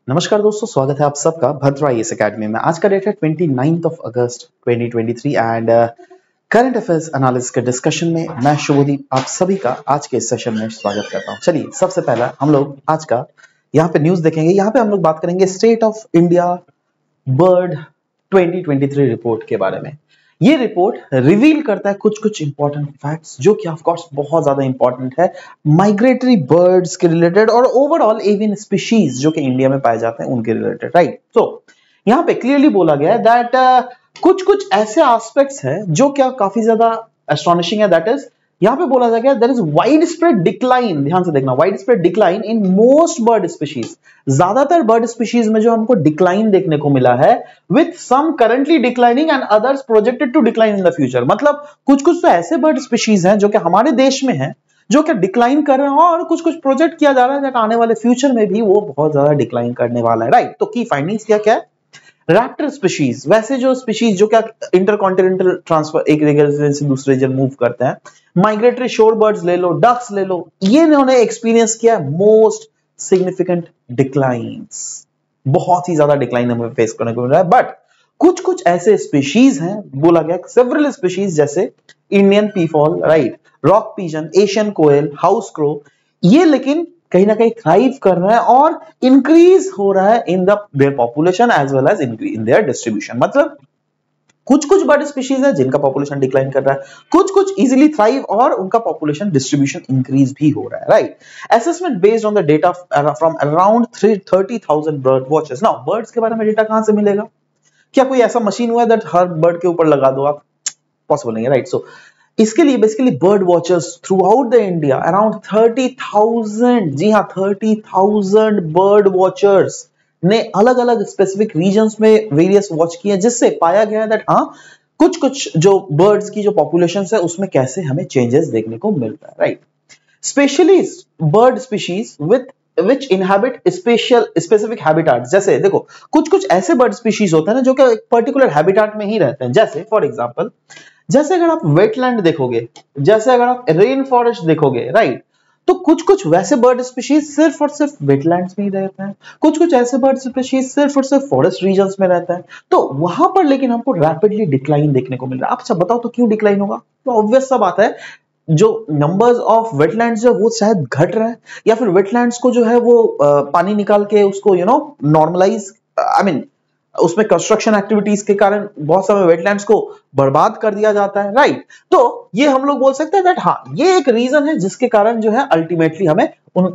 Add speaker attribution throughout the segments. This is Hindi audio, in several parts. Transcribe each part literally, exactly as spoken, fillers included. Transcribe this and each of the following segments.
Speaker 1: नमस्कार दोस्तों, स्वागत है आप सबका भद्रा आईएएस एकेडमी में। आज का डेट है उनतीस of August twenty twenty three and current affairs analysis के डिस्कशन में मैं शुभदीप आप सभी का आज के इस सेशन में स्वागत करता हूं। चलिए सबसे पहला हम लोग आज का यहाँ पे न्यूज देखेंगे। यहाँ पे हम लोग बात करेंगे state of India bird twenty twenty three report के बारे में। ये रिपोर्ट रिवील करता है कुछ कुछ इंपॉर्टेंट फैक्ट्स जो कि ऑफ कोर्स बहुत ज्यादा इंपॉर्टेंट है माइग्रेटरी बर्ड्स के रिलेटेड और ओवरऑल एवियन स्पीशीज जो कि इंडिया में पाए जाते हैं उनके रिलेटेड, राइट। तो यहाँ पे क्लियरली बोला गया है दैट uh, कुछ कुछ ऐसे एस्पेक्ट्स हैं जो क्या काफी ज्यादा एस्टोनिशिंग है। दैट इज यहाँ पे बोला जाएगा there is widespread decline, ध्यान से देखना, widespread decline in most bird species. ज्यादातर बर्ड स्पीशीज में जो हमको डिक्लाइन देखने को मिला है with some currently declining and others projected to decline in the future. मतलब कुछ कुछ तो ऐसे बर्ड स्पीशीज हैं जो कि हमारे देश में हैं जो कि डिक्लाइन कर रहे हैं और कुछ कुछ प्रोजेक्ट किया जा रहा है आने वाले फ्यूचर में भी वो बहुत ज्यादा डिक्लाइन करने वाला है, राइट। तो की फाइंडिंग्स क्या क्या है? रैप्टर स्पीशीज, वैसे जो स्पीशीज जो क्या इंटरकॉन्टिनेंटल ट्रांसफर एक रीजन से दूसरे रीजन मूव करते हैं। माइग्रेटरी शोर बर्ड्स ले लो, डक्स ले लो, ये इन्होंने एक्सपीरियंस किया मोस्ट सिग्निफिकेंट डिक्लाइंस। बहुत ही ज्यादा डिक्लाइन हमें फेस करने को मिल रहा है। बट कुछ कुछ ऐसे स्पीशीज हैं, बोला गया सेवरल स्पीशीज जैसे Indian peafowl, right, rock pigeon, Asian koel, house crow, ये लेकिन कहीं ना कहीं थ्राइव कर रहा है और इंक्रीज हो रहा है in the their population as well as in their distribution. मतलब कुछ कुछ बर्ड स्पीशीज है जिनका पॉपुलेशन डिक्लाइन कर रहा है, कुछ कुछ इजीली थ्राइव और उनका पॉपुलेशन डिस्ट्रीब्यूशन इंक्रीज भी हो रहा है, right. Assessment based on the data from around thirty thousand bird watchers. Now birds के बारे में डेटा कहां से मिलेगा? क्या कोई ऐसा मशीन हुआ है दैट हर बर्ड के ऊपर लगा दो आप? पॉसिबल नहीं है, राइट। सो इसके लिए basically bird watchers throughout the India around thirty thousand, जी हाँ थर्टी थाउजेंड बर्ड वॉचर्स ने अलग अलग स्पेसिफिक रीजन्स में वेरियस वॉच किए, जिससे पाया गया दैट हाँ कुछ कुछ जो बर्ड्स की जो पॉपुलेशन है उसमें कैसे हमें चेंजेस देखने को मिल रहा है, right. Specially bird species with which inhabit special specific habitats. जैसे देखो कुछ कुछ ऐसे बर्ड स्पीशीज होते हैं ना जो कि एक पर्टिकुलर हैबिटाट में ही रहते हैं। जैसे फॉर एग्जांपल, जैसे अगर आप वेटलैंड देखोगे, जैसे अगर आप रेन फॉरेस्ट देखोगे, राइट, तो कुछ कुछ वैसे बर्ड स्पीशीज सिर्फ और सिर्फ वेटलैंड्स में ही रहते हैं, कुछ कुछ ऐसे बर्ड स्पीशीज सिर्फ और सिर्फ फॉरेस्ट रीजन्स में रहता है। तो वहां पर लेकिन हमको रैपिडली डिक्लाइन देखने को मिल रहा है। आप सब बताओ तो क्यों डिक्लाइन होगा? तो ऑब्वियस सा बात है, जो नंबर्स ऑफ वेटलैंड्स जो वो शायद घट रहा है या फिर वेटलैंड्स को जो है वो आ, पानी निकाल के उसको you know normalize, I mean उसमें कंस्ट्रक्शन एक्टिविटीज के कारण बहुत सारे वेटलैंड्स को बर्बाद कर दिया जाता है, राइट। तो ये हम लोग बोल सकते हैं दैट हाँ ये एक रीजन है जिसके कारण जो है अल्टीमेटली हमें उन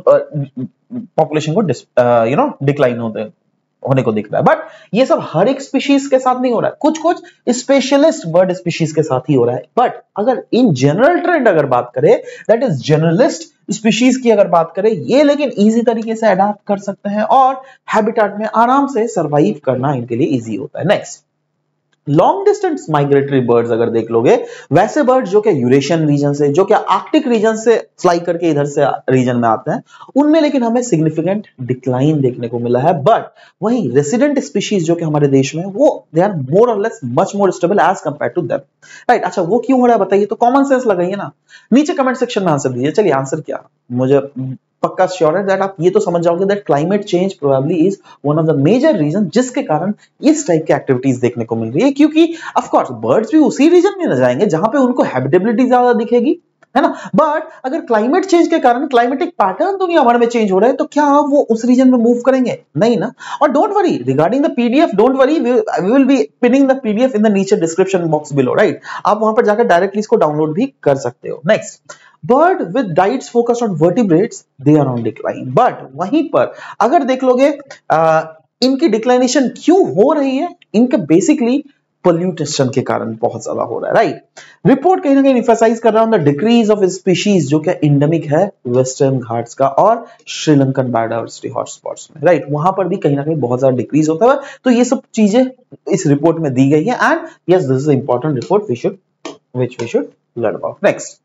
Speaker 1: पॉपुलेशन को यू नो डिक्लाइन होते होने को दिख रहा है। बट ये सब हर एक स्पीशीज के साथ नहीं हो रहा है, कुछ कुछ स्पेशलिस्ट बर्ड स्पीशीज के साथ ही हो रहा है। बट अगर इन जनरल ट्रेंड अगर बात करें, दैट इज जनरलिस्ट स्पीशीज की अगर बात करें, ये लेकिन इजी तरीके से अडॉप्ट कर सकते हैं और हैबिटेट में आराम से सरवाइव करना इनके लिए इजी होता है। Next, long distance migratory birds अगर देख लोगे, वैसे बर्ड जो कि यूरेशियन रीजन से, जो कि आर्कटिक रीजन से फ्लाई करके इधर से रीजन में आते हैं, उनमें लेकिन हमें सिग्निफिकेंट डिक्लाइन देखने को मिला है। बट वहीं रेसिडेंट स्पीशीज जो कि हमारे देश में वो दे आर मोर और less much more stable as compare to them, right. अच्छा वो क्यों हो रहा है बताइए? तो कॉमन सेंस लगाइए ना, नीचे कमेंट सेक्शन में आंसर दीजिए। चलिए आंसर क्या, मुझे पक्का श्योर है दैट आप ये तो समझ जाओगे that climate change probably is one of the major reason जिसके कारण इस टाइप की एक्टिविटीज देखने को मिल रही है। क्योंकि ऑफ कोर्स बर्ड्स भी उसी रीजन में न जाएंगे जहां पे उनको हैबिटेबिलिटी ज्यादा दिखेगी, है ना। बट अगर क्लाइमेट चेंज के कारण क्लाइमेटिक पैटर्न दुनिया भर में चेंज हो रहा है तो क्या वो उस रीजन में मूव करेंगे? नहीं ना। और don't worry regarding the PDF, don't worry, we will be pinning the PDF in the नीचे डिस्क्रिप्शन बॉक्स बिलो, राइट। आप वहां पर जाकर डायरेक्टली इसको डाउनलोड भी कर सकते हो। Next, bird with diets focused on vertebrates they are on decline. But वहीं पर अगर देख लोगे आ, इनकी डिक्लाइनेशन क्यों हो रही है? इनके बेसिकली पोल्यूटेशन के कारण बहुत ज्यादा हो रहा है, राइट। रिपोर्ट कहीं ना कहीं एम्फसाइज कर रहा है द डिक्रीज ऑफ स्पीशीज जो कि एंडेमिक है वेस्टर्न घाट्स का और श्रीलंकन बायोडायवर्सिटी हॉटस्पॉट्स में, राइट। वहां पर भी कहीं ना कहीं बहुत ज्यादा डिक्रीज होता है। तो ये सब चीजें इस रिपोर्ट में दी गई है and yes this is important report we should which we should learn about. Next,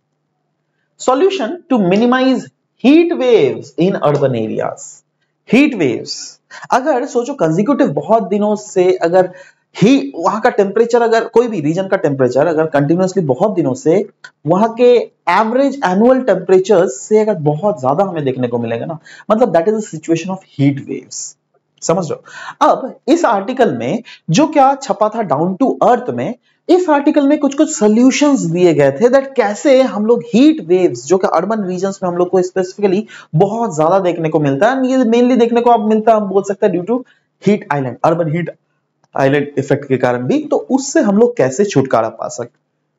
Speaker 1: solution to minimize heat waves in urban areas। heat waves, अगर सोचो कंसेक्यूटिव बहुत दिनों से अगर ही वहां का टेम्परेचर, अगर कोई भी रीजन का टेम्परेचर अगर कंटिन्यूअसली बहुत दिनों से वहां के एवरेज एनुअल टेम्परेचर से अगर बहुत ज्यादा हमें देखने को मिलेगा ना, मतलब that is the situation of heat waves. समझ रहे हो? अब इस आर्टिकल में जो क्या छपा था डाउन टू अर्थ में, इस आर्टिकल में कुछ कुछ सॉल्यूशंस दिए गए थे दैट कैसे हम लोग हीट वेव्स जो कि अर्बन रीजन्स में हम लोग को स्पेसिफिकली बहुत ज्यादा देखने को मिलता है, ये मेनली देखने को आप मिलता है, हम बोल सकते हैं due to heat island, urban heat island effect के कारण भी, तो उससे हम लोग कैसे छुटकारा पा सकते,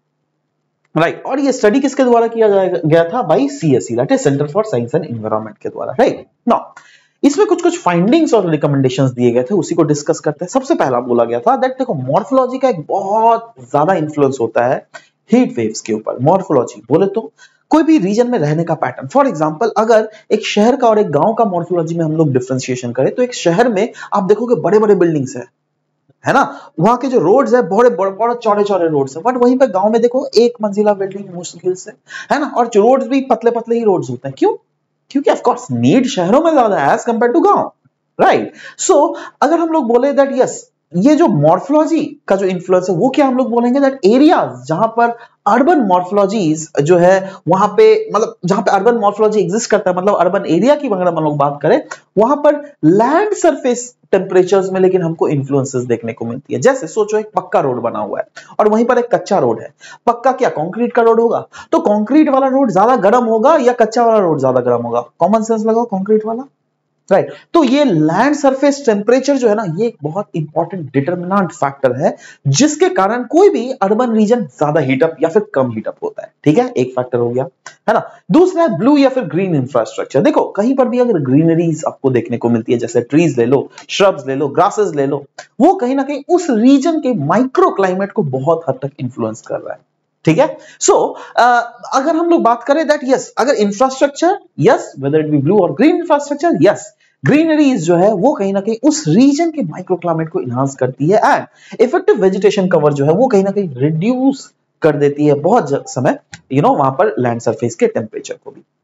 Speaker 1: राइट right. और ये स्टडी किसके द्वारा किया गया था? By CSE, that is centre for science and environment के द्वारा, राइट। नाउ इसमें कुछ कुछ फाइंडिंग्स और रिकमेंडेशंस दिए गए थे, उसी को डिस्कस करते हैं। सबसे पहला बोला गया था दैट देखो मॉर्फोलॉजी का एक बहुत ज्यादा इंफ्लुएंस होता है हीट वेव्स के ऊपर। मॉर्फोलॉजी बोले तो कोई भी रीजन में रहने का पैटर्न, फॉर एग्जांपल अगर एक शहर का और एक गांव का मॉर्फोलॉजी में हम लोग डिफरेंशिएशन करें तो एक शहर में आप देखोगे बड़े बड़े बिल्डिंग्स है है ना, वहां के जो रोड्स है बड़े बड़े बड़े चौड़े चौड़े रोड्स है, बट वहीं पे गांव में देखो एक मंजिला बिल्डिंग मुश्किल से, है ना, और रोड्स भी पतले पतले ही रोड्स होते हैं। क्यों? क्योंकि ऑफ कोर्स नीड शहरों में ज्यादा है एज कंपेयर टू गांव, राइट। सो अगर हम लोग बोले दैट यस ये जो मॉर्फोलॉजी का जो इन्फ्लुएंस है वो क्या हम लोग बोलेंगे दैट एरियाज जहां पर अर्बन मॉर्फोलॉजीज जो है वहां पे, मतलब जहां पे अर्बन मॉर्फोलॉजी एग्जिस्ट करता है, मतलब अर्बन एरिया की अगर हम लोग बात करें, वहां पर लैंड सरफेस टेम्परेचर्स में लेकिन हमको इन्फ्लुएंसेस देखने को मिलती है। जैसे सोचो एक पक्का रोड बना हुआ है और वहीं पर एक कच्चा रोड है। पक्का क्या कंक्रीट का रोड होगा, तो कंक्रीट वाला रोड ज्यादा गर्म होगा या कच्चा वाला रोड ज्यादा गर्म होगा? कॉमन सेंस लगाओ, कंक्रीट वाला, राइट right. तो ये लैंड सरफेस टेम्परेचर जो है ना, ये एक बहुत इंपॉर्टेंट डिटरमिनेंट फैक्टर है जिसके कारण कोई भी अर्बन रीजन ज्यादा हीटअप या फिर कम हीटअप होता है। ठीक है, एक फैक्टर हो गया, है ना। दूसरा है ब्लू या फिर ग्रीन इंफ्रास्ट्रक्चर। देखो कहीं पर भी अगर ग्रीनरीज आपको देखने को मिलती है, जैसे ट्रीज ले लो, श्रब्स ले लो, ग्रासेस ले लो, वो कहीं ना कहीं उस रीजन के माइक्रो क्लाइमेट को बहुत हद तक इन्फ्लुएंस कर रहा है। ठीक है, सो so, uh, अगर हम लोग बात करें दैट यस अगर infrastructure, yes whether it be blue और ग्रीन इंफ्रास्ट्रक्चर, यस ग्रीनरीज जो है वो कहीं ना कहीं उस रीजन के माइक्रो क्लाइमेट को इनहांस करती है एंड इफेक्टिव वेजिटेशन कवर जो है वो कहीं ना कहीं रिड्यूस कर देती है बहुत समय, यू नो, वहां पर लैंड सरफेस के टेम्परेचर को भी।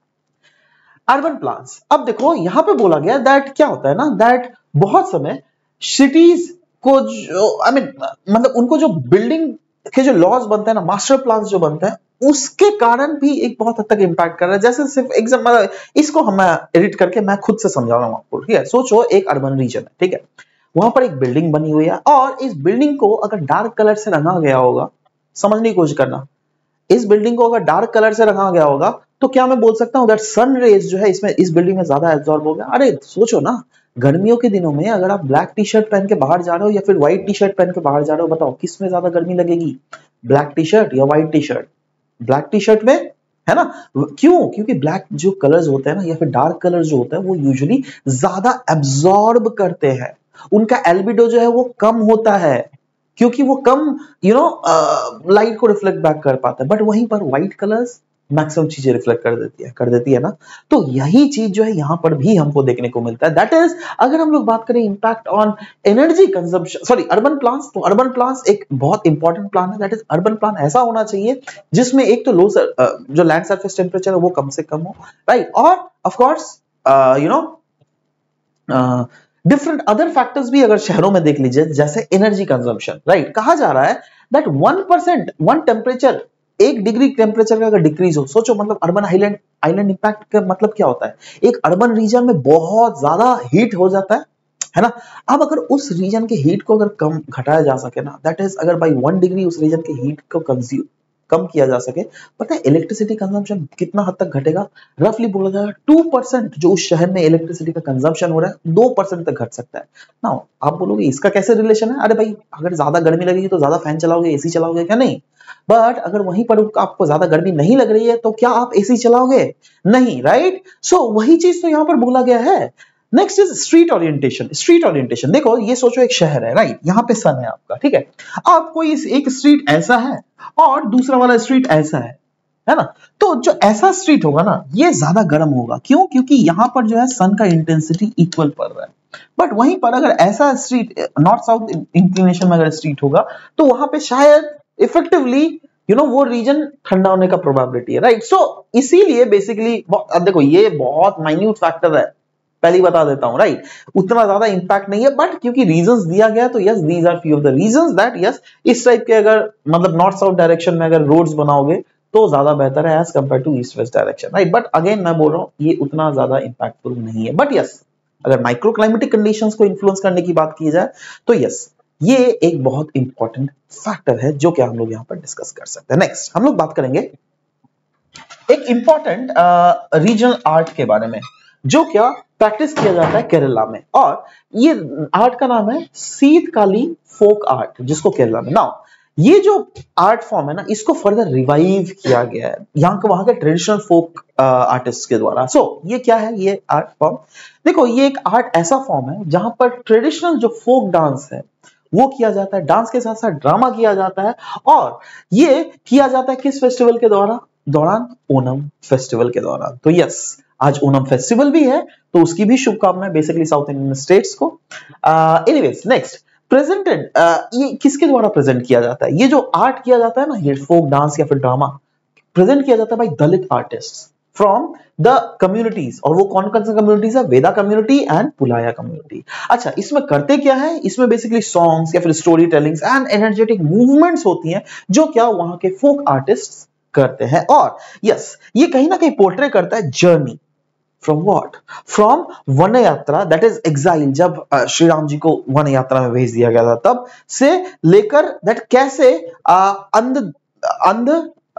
Speaker 1: अर्बन प्लान्स, अब देखो यहां पे बोला गया दैट क्या होता है ना, दैट बहुत समय सिटीज को जो आई I मीन mean, मतलब उनको जो बिल्डिंग के जो लॉज बनते हैं ना, मास्टर प्लान जो बनते हैं, उसके कारण भी एक बहुत हद तक इंपैक्ट कर रहा है। जैसे सिर्फ एग्जांपल, इसको हम एडिट करके मैं खुद से समझा रहा हूं आपको। ठीक है, सोचो एक अर्बन रीजन है, ठीक है, वहां पर एक बिल्डिंग बनी हुई है और इस बिल्डिंग को अगर डार्क कलर से रंगा गया होगा, समझने की कोशिश करना, इस बिल्डिंग को अगर डार्क कलर से रंगा गया होगा तो क्या मैं बोल सकता हूं दैट सन रेज जो है इसमें इस बिल्डिंग में ज्यादा एब्जॉर्ब हो गया? अरे सोचो ना, गर्मियों के दिनों में अगर आप ब्लैक टी शर्ट पहन के बाहर जा रहे हो या फिर व्हाइट टी शर्ट पहन के बाहर जा रहे हो, बताओ किस में ज्यादा गर्मी लगेगी, ब्लैक टी शर्ट या white T-shirt? Black T-shirt में, है ना। क्यों? क्योंकि ब्लैक जो कलर्स होते हैं ना या फिर डार्क कलर जो होता है वो यूजुअली ज्यादा एब्जॉर्ब करते हैं, उनका एल्बिडो जो है वो कम होता है क्योंकि वो कम यू नो लाइट को रिफ्लेक्ट बैक कर पाता है। बट वहीं पर व्हाइट कलर्स मैक्सिमम चीजें रिफ्लेक्ट कर देती है कर देती है ना। तो यही चीज जो है यहां पर भी हमको देखने को मिलता है। दैट इज अगर हम लोग बात करें impact on energy consumption, sorry urban plans, तो अर्बन प्लान्स एक बहुत इंपॉर्टेंट प्लान है। दैट इज अर्बन प्लान ऐसा होना चाहिए जिसमें एक तो लो जो लैंड सरफेस टेम्परेचर है वो कम से कम हो, राइट, और of course you know different other factors भी अगर शहरों में देख लीजिए, जैसे एनर्जी कंजम्पशन, राइट। कहा जा रहा है that one percent one temperature एक डिग्री टेम्परेचर का अगर डिक्रीज हो, सोचो मतलब अर्बन आइलैंड आइलैंड इंपैक्ट का मतलब क्या होता है, एक अर्बन रीजन में बहुत ज्यादा हीट हो जाता है, है ना। अब अगर उस रीजन के हीट को अगर कम घटाया जा सके ना, दैट इज अगर बाई वन डिग्री उस रीजन के हीट को कंज्यूम कम किया जा सके, पता है इलेक्ट्रिसिटी कंजम्पशन कितना हद तक घटेगा? रफली बोला जाएगा टू परसेंट जो उस शहर में इलेक्ट्रिसिटी का कंजम्पशन हो रहा है दो परसेंट तक घट सकता है ना। आप बोलोगे इसका कैसे रिलेशन है? अरे भाई अगर ज्यादा गर्मी लगेगी तो ज्यादा फैन चलाओगे, एसी चलाओगे क्या? नहीं। बट अगर वहीं पर आपको ज्यादा गर्मी नहीं लग रही है तो क्या आप एसी चलाओगे? नहीं, राइट। सो वही चीज तो यहां पर बोला गया है। Next is street orientation. Street orientation देखो, ये सोचो एक शहर है, राइट, यहाँ पे सन है आपका, ठीक है, आप कोई एक स्ट्रीट ऐसा है और दूसरा वाला स्ट्रीट ऐसा है, है ना। तो जो ऐसा स्ट्रीट होगा ना ये ज्यादा गर्म होगा। क्यों? क्योंकि यहां पर जो है सन का इंटेंसिटी इक्वल पड़ रहा है। बट वहीं पर अगर ऐसा स्ट्रीट नॉर्थ साउथ इंक्लिनेशन में अगर स्ट्रीट होगा तो वहां पे शायद इफेक्टिवली यू नो वो रीजन ठंडा होने का प्रोबेबिलिटी है, राइट। सो इसीलिए बेसिकली अब देखो ये बहुत माइन्यूट फैक्टर है, पहले बता देता हूं, राइट, उतना ज्यादा इंपैक्ट नहीं है। बट क्योंकि रीजंस दिया गया तो yes these are few of the reasons that yes इस टाइप के अगर मतलब नॉर्थ साउथ डायरेक्शन में अगर रोड्स बनाओगे तो ज्यादा बेहतर है as compare to east west direction, right. But again मैं बोल रहा हूं ये उतना ज्यादा इंपैक्टफुल नहीं है। बट यस अगर माइक्रो क्लाइमेटिक कंडीशंस को इन्फ्लुएंस करने की बात की जाए तो यस, ये एक बहुत इंपॉर्टेंट फैक्टर है जो कि हम लोग यहां पर डिस्कस कर सकते हैं। नेक्स्ट हम लोग बात करेंगे एक इंपॉर्टेंट रीजनल आर्ट के बारे में जो क्या प्रैक्टिस किया जाता है केरला में, और ये आर्ट का नाम है शीतकाली फोक आर्ट, जिसको केरला में नाउ ये जो आर्ट फॉर्म है ना, इसको फर्दर रिवाइव किया गया है यहाँ के वहां के ट्रेडिशनल फोक आर्टिस्ट के द्वारा। सो so, ये क्या है ये आर्ट फॉर्म? देखो ये एक आर्ट ऐसा फॉर्म है जहां पर ट्रेडिशनल जो फोक डांस है वो किया जाता है, डांस के साथ साथ ड्रामा किया जाता है, और ये किया जाता है किस फेस्टिवल के द्वारा दौरान? ओणम फेस्टिवल के दौरान। तो यस, आज ओणम फेस्टिवल भी है, तो उसकी भी शुभकामनाएं बेसिकली साउथ इंडियन स्टेट्स को। एनीवेज नेक्स्ट प्रेजेंटेड, ये किसके द्वारा प्रेजेंट किया जाता है? ये जो आर्ट किया जाता है ना, ये फोक डांस या फिर ड्रामा प्रेजेंट किया जाता है by Dalit artist from the communities, और वो कौन कौन सी कम्युनिटीज है? Veda community and Pulaya community. अच्छा, इसमें करते क्या है? इसमें बेसिकली सॉन्ग्स या फिर story tellings and energetic movements होती हैं जो क्या वहां के फोक आर्टिस्ट करते हैं। और यस, ये कहीं ना कहीं पोर्ट्रे करता है जर्नी फ्रॉम व्हाट? फ्रॉम वन यात्रा, दैट इज एग्जाइल, जब श्री राम जी को वन यात्रा में भेज दिया गया था तब से लेकर दैट कैसे अंध अंध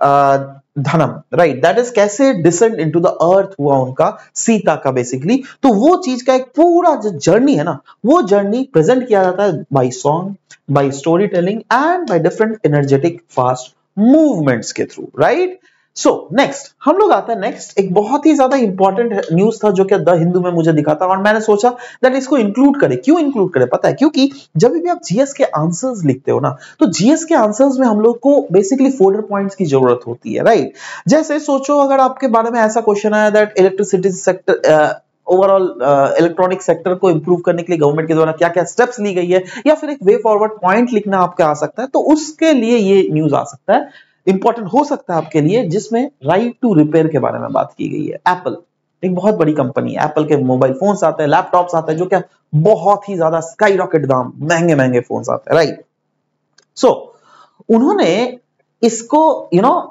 Speaker 1: धनम, राइट, दैट इज कैसे डिसेंड इनटू द अर्थ हुआ उनका, सीता का बेसिकली। तो वो चीज का एक पूरा जो जर्नी है ना, वो जर्नी प्रेजेंट किया जाता है by song, by story telling and by different energetic fast movements के थ्रू, राइट। सो नेक्स्ट हम लोग आते हैं नेक्स्ट एक बहुत ही ज्यादा इंपॉर्टेंट न्यूज था जो कि द हिंदू में मुझे दिखा था, और मैंने सोचा दैट इसको इंक्लूड करें। क्यों इंक्लूड करें पता है? क्योंकि जब भी आप जीएस के आंसर्स लिखते हो ना, तो जीएस के आंसर्स में हम लोग को बेसिकली फोल्डर पॉइंट्स की जरूरत होती है, राइट। जैसे सोचो अगर आपके बारे में ऐसा क्वेश्चन आया that electricity sector, overall electronic sector को इंप्रूव करने के लिए गवर्नमेंट के द्वारा क्या क्या स्टेप्स ली गई है, या फिर एक वे फॉरवर्ड पॉइंट लिखना आपके आ सकता है, तो उसके लिए ये न्यूज आ सकता है, इंपॉर्टेंट हो सकता है आपके लिए, जिसमें राइट टू रिपेयर के बारे में बात की गई है। एप्पल एक बहुत बड़ी कंपनी है, एप्पल के मोबाइल फोन्स आते हैं, लैपटॉप्स आते हैं जो क्या बहुत ही ज्यादा स्काई रॉकेट दाम, महंगे महंगे फोन्स आते हैं, राइट। सो उन्होंने इसको you know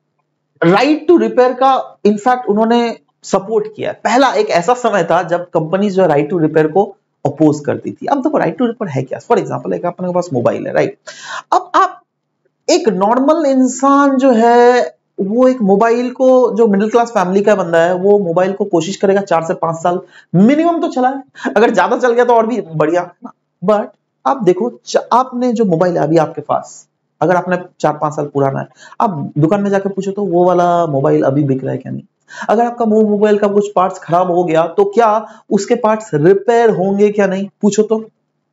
Speaker 1: right to repair का इनफैक्ट उन्होंने सपोर्ट किया। पहला एक ऐसा समय था जब कंपनीज जो राइट टू रिपेयर को अपोज करती थी। अब देखो राइट टू रिपेयर है क्या? फॉर एग्जांपल एक अपने पास मोबाइल है, राइट। अब आप एक नॉर्मल इंसान जो है वो एक मोबाइल को, जो मिडिल क्लास फैमिली का बंदा है, वो मोबाइल को कोशिश करेगा चार से पांच साल मिनिमम तो चलाए, अगर ज्यादा चल गया तो और भी बढ़िया। बट आप देखो, आपने जो मोबाइल है अभी आपके पास, अगर आपने चार पांच साल पुराना है, आप दुकान में जाकर पूछो तो वो वाला मोबाइल अभी बिक रहा है क्या? नहीं। अगर आपका मोबाइल का कुछ पार्ट्स खराब हो गया तो क्या उसके पार्ट्स रिपेयर होंगे क्या? नहीं। पूछो तो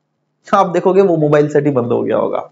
Speaker 1: आप देखोगे वो मोबाइल सेट ही बंद हो गया होगा।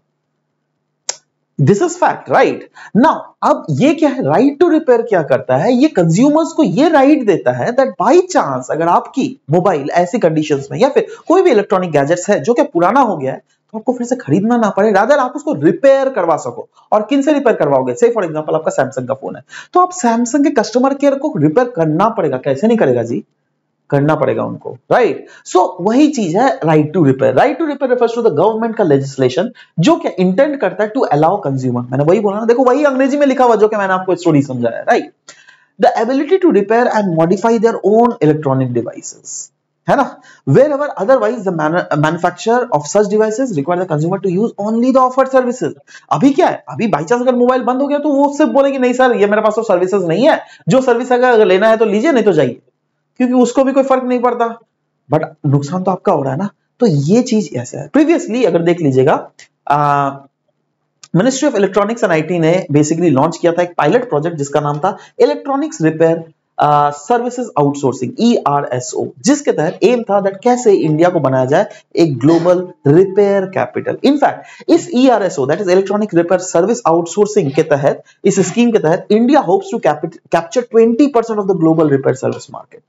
Speaker 1: This is fact, right. Now अब ये क्या है? राइट टू रिपेयर क्या करता है? ये कंज्यूमर्स को ये राइट देता है दैट बाय चांस अगर आपकी मोबाइल ऐसी कंडीशंस में या फिर कोई भी इलेक्ट्रॉनिक गैजेट्स है जो कि पुराना हो गया है, तो आपको फिर से खरीदना ना पड़े, रादर आप उसको रिपेयर करवा सको। और किन से रिपेयर करवाओगे? से फॉर एग्जांपल आपका सैमसंग का फोन है, तो आप सैमसंग के कस्टमर केयर को रिपेयर करना पड़ेगा। कैसे नहीं करेगा जी? करना पड़ेगा उनको, राइट। सो वही चीज है right to repair. Right to repair refers to the government का लेजिस्लेशन जो क्या इंटेंड करता है टू अलाउ कंज्यूमर, मैंने वही बोला ना, देखो वही अंग्रेजी में लिखा हुआ जो कि मैंने आपको स्टोरी समझाया, right. The ability to repair and modify their own electronic devices, है ना, wherever otherwise the manufacturer of such devices require the consumer to use only the offered services। अभी क्या है? अभी बाई चांस अगर मोबाइल बंद हो गया तो वो उससे बोलेंगे नहीं सर ये मेरे पास तो सर्विसेज नहीं है, जो सर्विस अगर लेना है तो लीजिए नहीं तो जाइए, क्योंकि उसको भी कोई फर्क नहीं पड़ता, बट नुकसान तो आपका हो रहा है ना। तो ये चीज ऐसा है। प्रीवियसली अगर देख लीजिएगा, ministry of electronics and IT ने बेसिकली लॉन्च किया था एक पायलट प्रोजेक्ट जिसका नाम था electronics repair services outsourcing, E R S O, जिसके तहत एम था दैट कैसे इंडिया को बनाया जाए एक ग्लोबल रिपेयर कैपिटल। इनफैक्ट इस E R S O that is electronic repair service outsourcing के तहत, इस स्कीम के तहत India hopes to capture twenty percent of the global repair service market,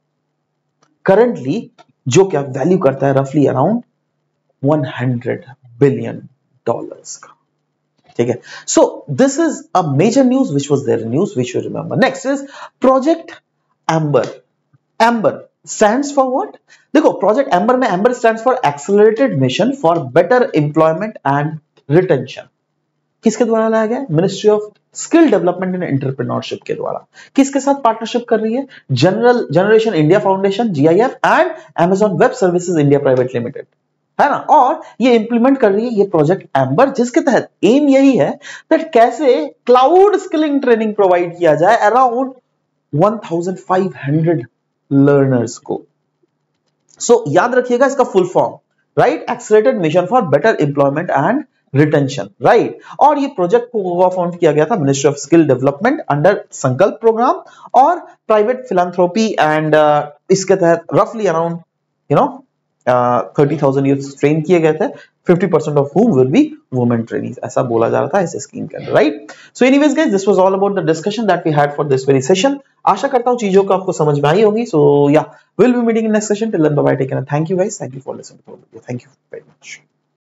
Speaker 1: currently जो क्या वैल्यू करता है रफली अराउंड हंड्रेड बिलियन डॉलर्स का, ठीक है। So this is a major news which was there in news which you remember. Next is project AMBER. AMBER stands for what? देखो प्रोजेक्ट एम्बर में, AMBER stands for accelerated mission for better employment and retention. किसके द्वारा लाया गया? Ministry of skill development and entrepreneurship के द्वारा। किसके साथ पार्टनरशिप कर रही है? General generation India foundation GIF and Amazon web services India private limited, है ना। और ये इंप्लीमेंट कर रही है ये प्रोजेक्ट एम्बर, जिसके तहत एम यही है दैट कैसे क्लाउड स्किलिंग ट्रेनिंग प्रोवाइड किया जाए around one thousand five hundred learners को। सो so, याद रखिएगा इसका full form, right, accelerated mission for better employment and retention, right. और ये प्रोजेक्ट को फाउंड किया गया था ministry of skill development under Sankalp program और प्राइवेट फिलैंथ्रोपी एंड इसके तहत रफली around you know thirty thousand youth train किए गए थे, fifty percent of whom will be women trainees, ऐसा बोला जा रहा था इस स्कीम के अंदर, right. So anyways guys, this was all about the discussion that we had for this very session. आशा करता हूं चीजों को आपको समझ में आई होगी। So yeah will be meeting in next session, till then bye bye, take care, thank you guys, thank you for listening, thank you very much.